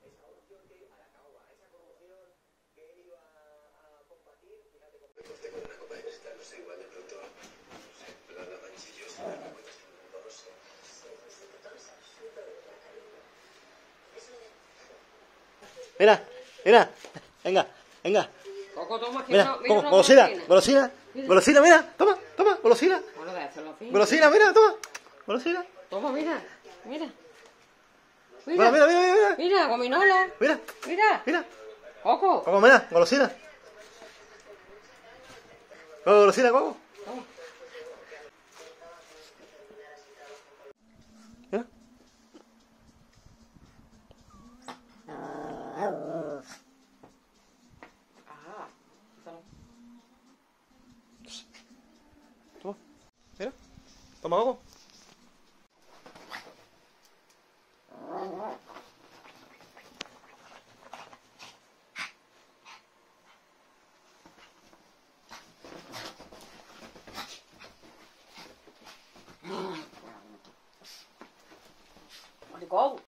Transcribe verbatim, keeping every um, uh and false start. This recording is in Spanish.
Mira, mira, venga, venga. Coco, toma, que Mira, no, mira Coco, una golosina, golosina. golosina, golosina, mira, toma, toma, golosina, Bueno, déjalo así. golosina, mira, toma, golosina. Toma, mira, mira. Mira, Mira, mira, mira, mira, mira, gominola. mira, Mira, mira, Coco. Coco, mira, golosina. Coco, golosina, Coco. Toma. Mira. Ajá. Toma, mira, toma, Coco. Coco.